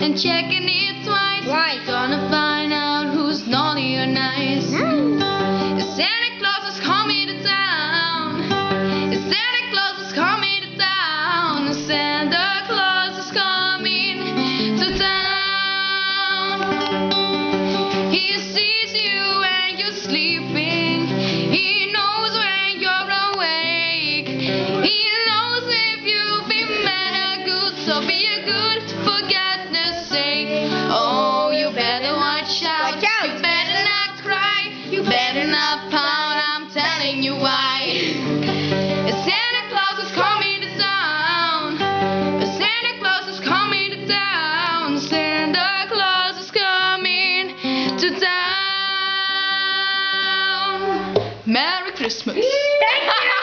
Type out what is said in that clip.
and checking it twice. Why? Gonna find out who's naughty or nice. Santa Claus is coming to town. Santa Claus is coming to town. Santa Claus is coming to town. He sees you when you're sleeping. He knows when you're awake. He knows if you've been mad or good, so be a good for goodness sake. Oh, you better watch out. Watch out. You better not cry. You better not pout. I'm telling you why. Santa Claus is coming to town. Santa Claus is coming to town. Santa Claus is coming to town. Merry Christmas. Thank you.